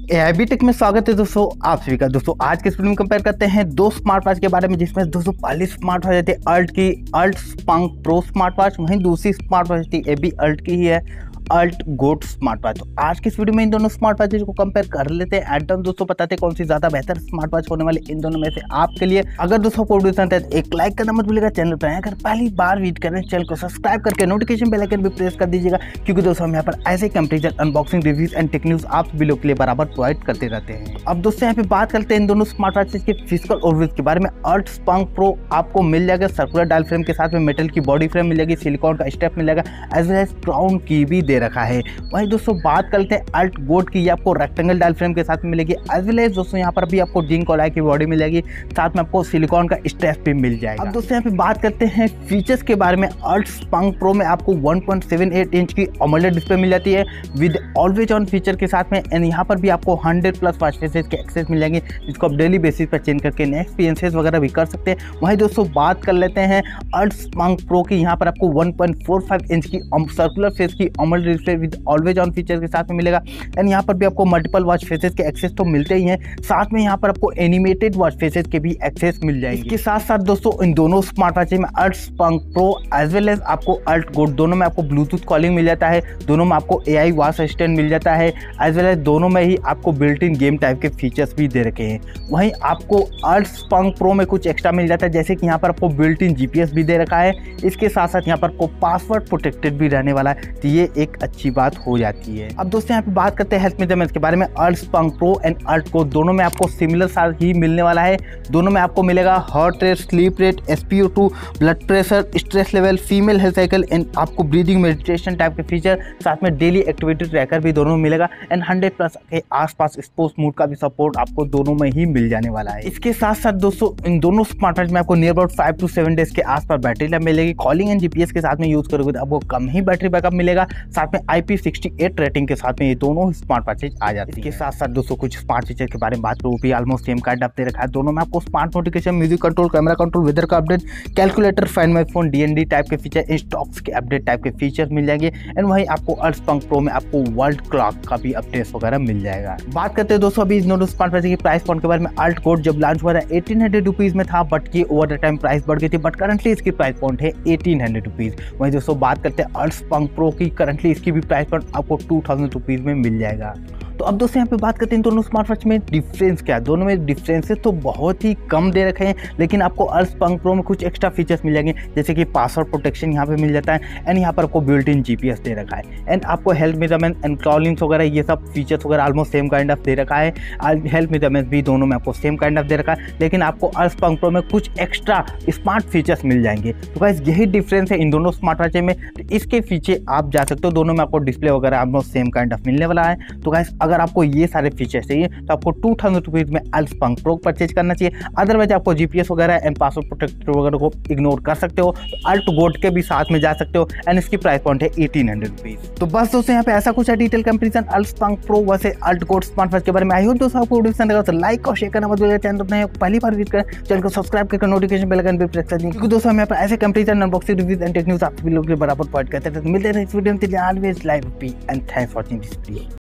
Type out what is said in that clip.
AIB take में स्वागत है दोस्तों आप सभी का। दोस्तों आज के इस वीडियो में कंपेयर करते हैं दो स्मार्ट वॉच के बारे में, जिसमें दोस्तों पहली स्मार्ट वॉच थी अल्ट स्पंक प्रो स्मार्ट वॉच, वहीं दूसरी स्मार्ट वॉच थी एबी अल्ट की ही है अल्ट गोट स्मार्ट वॉच। तो आज की इस वीडियो में इन दोनों स्मार्ट वॉचेज को कंपेयर कर लेते हैं एंड दोस्तों बताते हैं कौन सी ज्यादा बेहतर स्मार्ट वॉच होने वाली इन दोनों में से आपके लिए। अगर दोस्तों आपको वीडियो पसंद है तो एक लाइक करना मत भूलिएगा, चैनल पर अगर पहली बार विजिट करें चैनल को सब्सक्राइब करके नोटिफिकेशन बेल आइकन भी प्रेस कर दीजिएगा, क्योंकि दोस्तों हम यहाँ पर ऐसे comparison unboxing reviews and tech news आप सभी लोग के लिए बराबर प्रोवाइड करते रहते हैं। तो अब दोस्तों यहाँ पे बात करते हैं इन दोनों स्मार्ट वॉचेज के फिजिकल ओवरव्यू के बारे में। अल्ट स्पंक प्रो आपको मिल जाएगा सर्कुलर डायल फ्रेम के साथ में मेटल की बॉडी फ्रेम मिल जाएगी, सिलिकॉन का स्टेप मिल जाएगा एज वेल एज क्राउन की भी दे रखा है। वहीं दोस्तों बात करते हैं अल्ट गोट की, ये आपको रेक्टेंगल डायल फ्रेम के साथ में मिलेगी एज वेल एज दोस्तों यहाँ पर भी आपको जिंक ऑलॉय की बॉडी मिल जाएगी, साथ में आपको सिलिकॉन का स्ट्रेप भी मिल जाएगा। अब दोस्तों यहाँ पे बात करते हैं फीचर्स के बारे में। अल्ट स्पंक प्रो में आपको 1.78 इंच की AMOLED डिस्प्ले मिल जाती है विद ऑलवेज ऑन फीचर के साथ में, एंड यहाँ पर भी आपको 100+ वॉच फेसेस के एक्सेस मिल जाएंगे, जिसको आप डेली बेसिस पर चेंज करके नए एक्सपीरियंसेस वगैरह भी कर सकते हैं। वहीं दोस्तों बात कर लेते हैं अल्ट स्पंक प्रो की, यहाँ पर आपको 1.45 इंच की सर्कुलर फेस की AMOLED display with always on feature के साथ में मिलेगा, एंड यहाँ पर भी आपको मल्टीपल वॉच फेसेस के एक्सेस तो मिलते ही हैं, साथ में यहाँ पर आपको एनिमेटेड वॉच फेसेस के भी एक्सेस मिल जाएंगे। इसके साथ साथ दोस्तों इन दोनों स्मार्ट वॉच में अल्ट स्पंक प्रो एज वेल एज आपको अल्ट गोट दोनों में आपको ब्लूटूथ कॉलिंग मिल जाता है, दोनों में आपको AI वॉच असिस्टेंट मिल जाता है, एज वेल एज दोनों में ही आपको बिल्ट इन गेम टाइप के फीचर्स भी दे रखे हैं। वहीं आपको अल्ट स्पंक प्रो में कुछ एक्स्ट्रा मिल जाता है, जैसे कि यहाँ पर आपको बिल्ट इन GPS भी दे रखा है, इसके साथ साथ यहाँ पर आपको पासवर्ड प्रोटेक्टेड भी रहने वाला है, तो ये एक अच्छी बात हो जाती है। अब दोस्तों यहाँ पे बात करते हैं हेल्थ मेजरमेंट्स के बारे में। अल्ट स्पंक प्रो एंड अल्ट गोट दोनों में आपको सिमिलर साथ ही मिलने वाला है, दोनों में आपको मिलेगा heart rate, sleep rate, SpO2, blood pressure, stress level, female health cycle and आपको ब्रीदिंग मेडिटेशन टाइप के फीचर, साथ में डेली एक्टिविटी ट्रैकर भी दोनों में मिलेगा, एंड 100+ के आसपास स्पोर्ट्स मोड का भी सपोर्ट आपको दोनों में ही मिल जाने वाला है। इसके साथ साथ दोस्तों इन दोनों स्मार्ट वॉच में आपको नियर अबाउट 5 to 7 डेज के आसपास बैटरी लाइफ मिलेगी। कॉलिंग एंड GPS के साथ में यूज करोगे तो आपको कम ही बैटरी बैकअप मिलेगा, साथ में IP68 रेटिंग के साथ में ये दोनों स्मार्ट वॉचेज आ जाती है। इसके साथ साथ दोस्तों कुछ स्मार्ट फीचर के बारे में बात करूँ भी ऑलमोस्ट सेम कार्ड दे रखा है, दोनों में आपको smart notification, music control, camera control, weather का update, calculator, find my phone, DND type के फीचर, स्टॉक्स के अपडेट टाइप के फीचर्स मिल जाएंगे, एंड वहीं आपको अल्ट स्पंक प्रो में आपको वर्ल्ड क्लॉक का भी अपडेट्स वगैरह मिल जाएगा। बात करते हैं दोस्तों अभी इस दोनों स्मार्ट वॉच की प्राइस पॉइंट के बारे में। अल्ट गोट जब लॉन्च हुआ था 1800 रुपीज में था, बट की ओवर द टाइम प्राइस बढ़ गई थी, बट करंटली इसकी प्राइस पॉइंट है 1800 रुपीज। वहीं दोस्तों बात करते हैं अल्ट स्पंक प्रो की, करंटली इसकी भी प्राइस पॉइंट आपको 2000 रुपीज में मिल जाएगा। तो अब दोस्तों यहाँ पे बात करते हैं दोनों स्मार्ट वॉच में डिफरेंस क्या है। दोनों में डिफरेंसेस तो बहुत ही कम दे रखे हैं, लेकिन आपको अल्ट स्पंक प्रो में कुछ एक्स्ट्रा फीचर्स मिल जाएंगे, जैसे कि पासवर्ड प्रोटेक्शन यहाँ पे मिल जाता है, एंड यहाँ पर आपको बिल्ट इन GPS दे रखा है, एंड आपको हेल्थ मेजरमेंट एंड कॉलिंग्स वगैरह ये सब फीचर्स वगैरह ऑलमोस्ट सेम काइंड ऑफ दे रखा है। हेल्थ मेजरमेंट भी दोनों में आपको सेम काइंड ऑफ दे रखा है, लेकिन आपको अल्ट स्पंक प्रो में कुछ एक्स्ट्रा स्मार्ट फीचर्स मिल जाएंगे। तो गाइस यही डिफरेंस है इन दोनों स्मार्ट वॉच में। तो इसके पीछे आप जा सकते हो, दोनों में आपको डिस्प्ले वगैरह ऑलमोस्ट सेम काइंड ऑफ मिलने वाला है। तो गाइस अगर आपको ये सारे फीचर्स चाहिए तो आपको 2000 रुपीज में अल्ट स्पंक प्रो परचेज करना चाहिए। अदरवाइज आपको GPS वगैरह एंड पासवर्ड प्रोटेक्टर वगैरह को इग्नोर कर सकते हो, तो अल्ट गोट के भी साथ में जा सकते हो, एंड इसकी प्राइस पॉइंट है 1800 रुपीज। तो बस दोस्तों यहाँ पे ऐसा कुछ है डिटेल कंपैरिजन अल्ट स्पंक प्रो वैसे अल्ट गोट स्मार्ट वॉच के बारे में। आई होप दोस्तों आपको वीडियो पसंद आएगा तो लाइक और शेयर करना मत भूलिएगा। चैनल अपने पहली बार विजिट करें चैनल को सब्सक्राइब करके नोटिफिकेशन बेल आइकन पे प्रेस कर दें, क्योंकि दोस्तों हम यहाँ पर ऐसे comparison unboxing reviews and tech news आप सभी लोगों के बराबर प्रोवाइड करते हैं। तो मिलते हैं इस वीडियो में, always live and thanks for watching this video.